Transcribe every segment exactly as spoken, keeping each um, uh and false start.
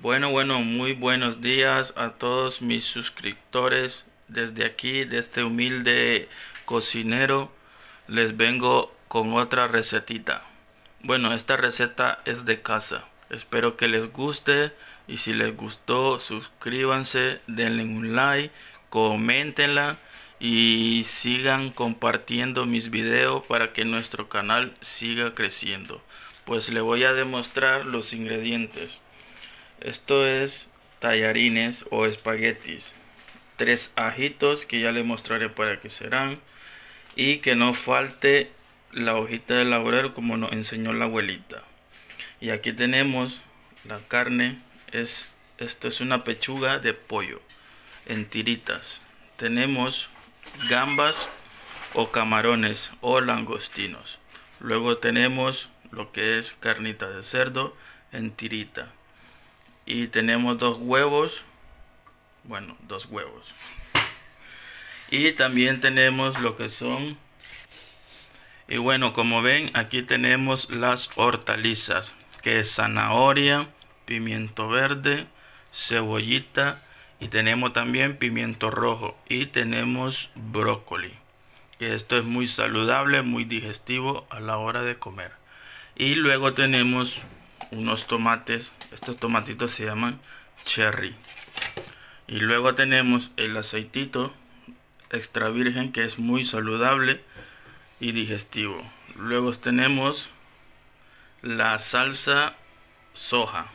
Bueno, bueno, muy buenos días a todos mis suscriptores. Desde aquí, de este humilde cocinero, les vengo con otra recetita. Bueno, esta receta es de casa. Espero que les guste y si les gustó, suscríbanse, denle un like, coméntenla y sigan compartiendo mis videos para que nuestro canal siga creciendo. Pues le voy a demostrar los ingredientes. Esto es tallarines o espaguetis, tres ajitos que ya les mostraré para qué serán, y que no falte la hojita de laurel como nos enseñó la abuelita. Y aquí tenemos la carne. Es, esto es una pechuga de pollo en tiritas. Tenemos gambas o camarones o langostinos. Luego tenemos lo que es carnita de cerdo en tirita. Y tenemos dos huevos. Bueno, dos huevos. Y también tenemos lo que son. Y bueno, como ven, aquí tenemos las hortalizas, que es zanahoria, pimiento verde, cebollita, y tenemos también pimiento rojo, y tenemos brócoli, que esto es muy saludable, muy digestivo a la hora de comer. Y luego tenemos unos tomates. Estos tomatitos se llaman cherry. Y luego tenemos el aceitito extra virgen, que es muy saludable y digestivo. Luego tenemos la salsa soja.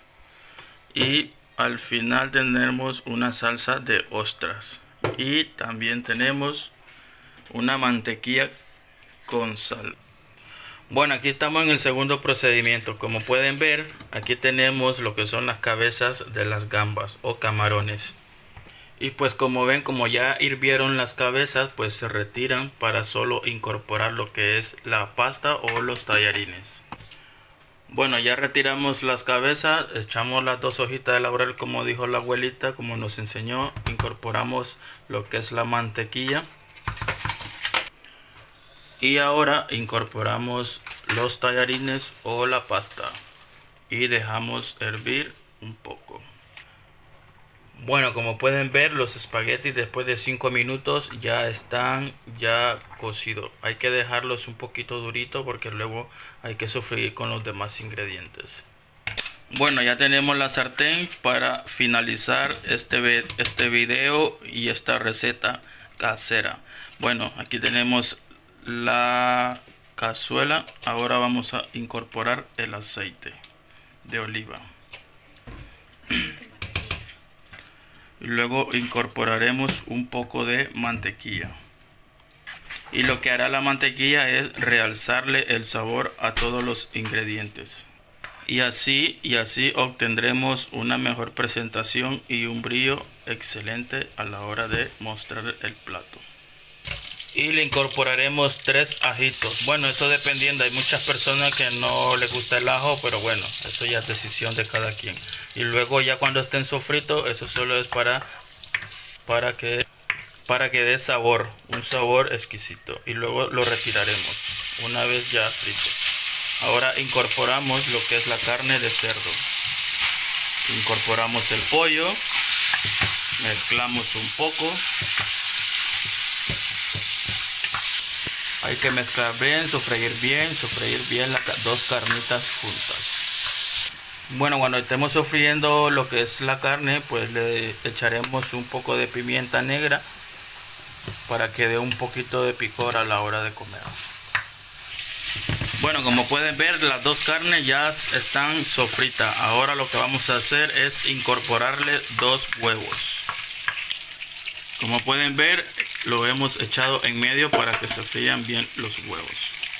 Y al final tenemos una salsa de ostras. Y también tenemos una mantequilla con sal. Bueno, aquí estamos en el segundo procedimiento. Como pueden ver, aquí tenemos lo que son las cabezas de las gambas o camarones. Y pues como ven, como ya hirvieron las cabezas, pues se retiran para solo incorporar lo que es la pasta o los tallarines. Bueno, ya retiramos las cabezas, echamos las dos hojitas de laurel como dijo la abuelita, como nos enseñó. Incorporamos lo que es la mantequilla. Y ahora incorporamos los tallarines o la pasta y dejamos hervir un poco. Bueno, como pueden ver, los espaguetis después de cinco minutos ya están ya cocidos. Hay que dejarlos un poquito duritos porque luego hay que sofreír con los demás ingredientes. Bueno, ya tenemos la sartén para finalizar este, este video y esta receta casera. Bueno, aquí tenemos la cazuela. Ahora vamos a incorporar el aceite de oliva y luego incorporaremos un poco de mantequilla. Y lo que hará la mantequilla es realzarle el sabor a todos los ingredientes, y así y así obtendremos una mejor presentación y un brillo excelente a la hora de mostrar el plato. Y le incorporaremos tres ajitos. Bueno, eso dependiendo, hay muchas personas que no les gusta el ajo, pero bueno, eso ya es decisión de cada quien. Y luego ya cuando estén sofritos, eso solo es para para que para que dé sabor, un sabor exquisito. Y luego lo retiraremos una vez ya frito. Ahora incorporamos lo que es la carne de cerdo. Incorporamos el pollo, mezclamos un poco. Hay que mezclar bien, sofreír bien, sofreír bien las dos carnitas juntas. Bueno, cuando estemos sofriendo lo que es la carne, pues le echaremos un poco de pimienta negra para que dé un poquito de picor a la hora de comer. Bueno, como pueden ver, las dos carnes ya están sofritas. Ahora lo que vamos a hacer es incorporarle dos huevos. Como pueden ver, lo hemos echado en medio para que se frían bien los huevos.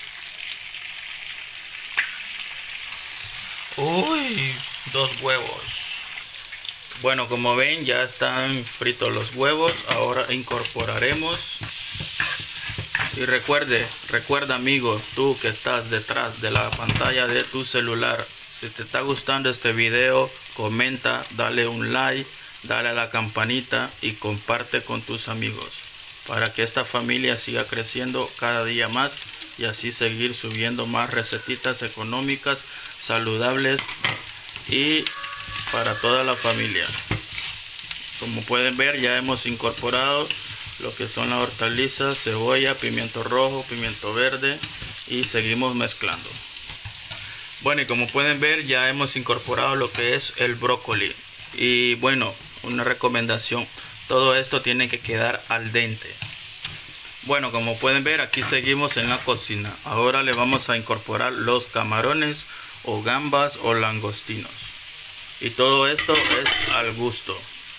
Uy, dos huevos. Bueno, como ven, ya están fritos los huevos. Ahora incorporaremos. Y recuerde, recuerda amigo, tú que estás detrás de la pantalla de tu celular, si te está gustando este video, comenta, dale un like, dale a la campanita y comparte con tus amigos para que esta familia siga creciendo cada día más y así seguir subiendo más recetitas económicas, saludables y para toda la familia. Como pueden ver, ya hemos incorporado lo que son las hortalizas, cebolla, pimiento rojo, pimiento verde, y seguimos mezclando. Bueno, y como pueden ver, ya hemos incorporado lo que es el brócoli. Y bueno, una recomendación, todo esto tiene que quedar al dente. Bueno, como pueden ver, aquí seguimos en la cocina. Ahora le vamos a incorporar los camarones o gambas o langostinos. Y todo esto es al gusto.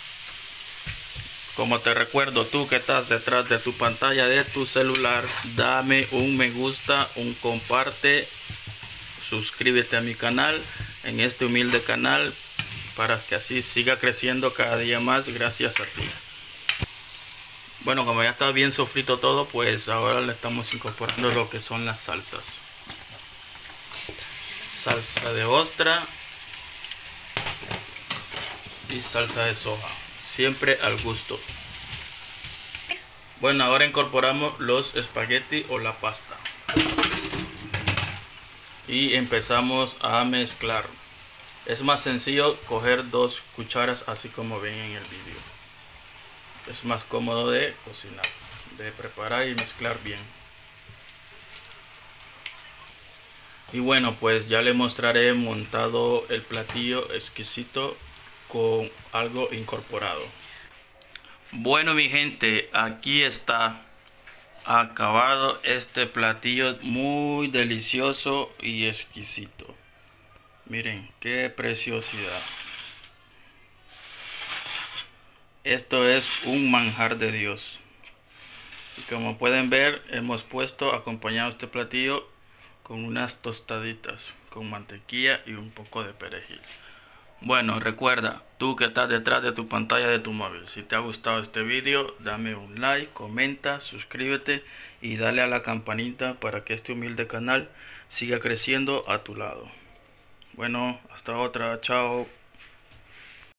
Como te recuerdo, tú que estás detrás de tu pantalla de tu celular, dame un me gusta, un comparte, suscríbete a mi canal, en este humilde canal, para que así siga creciendo cada día más gracias a ti. Bueno, como ya está bien sofrito todo, pues ahora le estamos incorporando lo que son las salsas. Salsa de ostra y salsa de soja, siempre al gusto. Bueno, ahora incorporamos los espagueti o la pasta y empezamos a mezclar. Es más sencillo coger dos cucharas, así como ven en el vídeo. Es más cómodo de cocinar, de preparar y mezclar bien. Y bueno, pues ya le mostraré montado el platillo exquisito con algo incorporado. Bueno, mi gente, aquí está acabado este platillo muy delicioso y exquisito. Miren qué preciosidad. Esto es un manjar de Dios. Y como pueden ver, hemos puesto acompañado este platillo con unas tostaditas con mantequilla y un poco de perejil. Bueno, recuerda, tú que estás detrás de tu pantalla de tu móvil, si te ha gustado este vídeo, dame un like, comenta, suscríbete y dale a la campanita para que este humilde canal siga creciendo a tu lado. Bueno, hasta otra, chao.